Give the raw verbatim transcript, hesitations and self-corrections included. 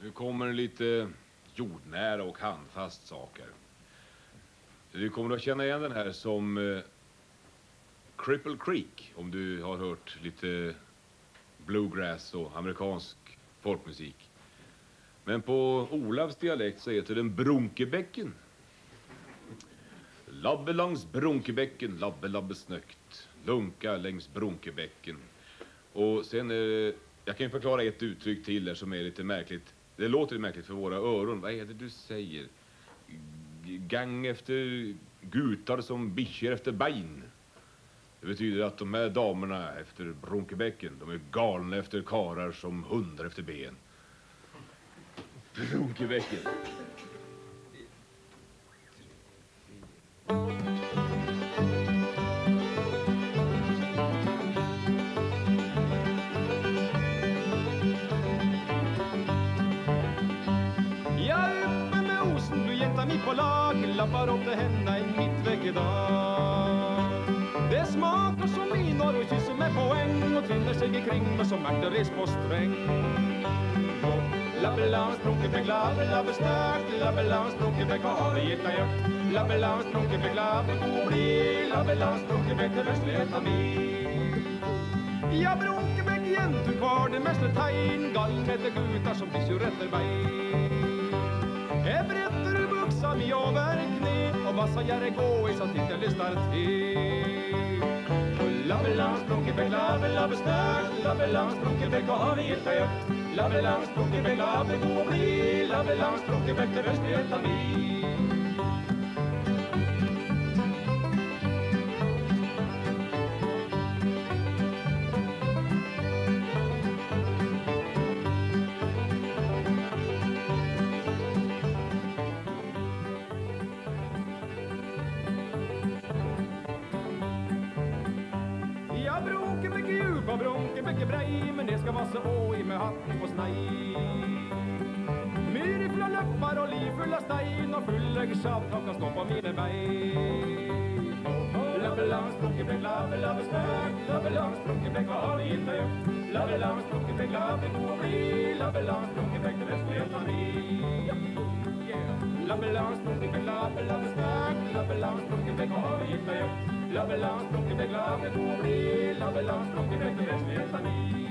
Nu kommer lite jordnära och handfast saker. Du kommer att känna igen den här som eh, Cripple Creek, om du har hört lite bluegrass och amerikansk folkmusik. Men på Olavs dialekt så heter den Bronkebäcken. Labbe längs Bronkebäcken, labbe labbe snögt. Lunka längs Bronkebäcken. Och sen är det, jag kan förklara ett uttryck till där som är lite märkligt. Det låter märkligt för våra öron. Vad är det du säger? Gang efter gutar som bicher efter bein. Det betyder att de här damerna efter Bronkebäcken, de är galna efter karar som hundar efter ben. Bronkebäcken. Mitt på lag lappar upp det hända en mittveckedag. Det smakar som minor och kysser med poäng och tvinner sig ikring med som makter res på sträng. Labbelans Bronkebäck, labbelabbe snögt, labbelans Bronkebäck har vi gett jakt. Labbelans Bronkebäck, labbe god bli, labbelans Bronkebäck det västligheta min. Ja, Bronkebäck igen tog kvar det mesta tajn, galnete gutar som bysur efter bein. Everetter buxa mi över knä och vassa järre gå i så att inte lyssnar till. Labbelans Bronkebäck, labbelabbe snögt, labbelans Bronkebäck har vi gett jakt. Labbelans Bronkebäck, labbe god bli, labbelans Bronkebäck det västligheta min. Bronkebäck är djup och Bronkebäck är brej, men det ska vara så oj med hatten på snaj. Myr i fulla löppar och livfulla stein och fulla geschaft och kan stoppa mina bein. Labbelans Bronkebäck, labbelabbe snögt, labbelans Bronkebäck har vi inte gjort. Labbelans Bronkebäck, labbe god bli, labbelans Bronkebäck det västligheta min. Labbelans Bronkebäck, labbelabbe snögt, labbelans Bronkebäck har vi inte gjort. Labbelans Bronkebäck, labbe god bli, labbelans Bronkebäck det västligheta min.